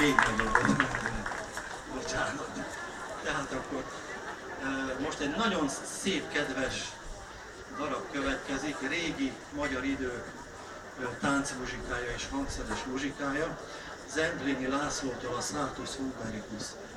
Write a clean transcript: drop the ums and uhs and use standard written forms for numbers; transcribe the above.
Bocsánat. Tehát akkor most egy nagyon szép, kedves darab következik, régi magyar idők táncmuzsikája és hangszeres muzsikája, Zemplényi Lászlótól a Sartus Vulgaricus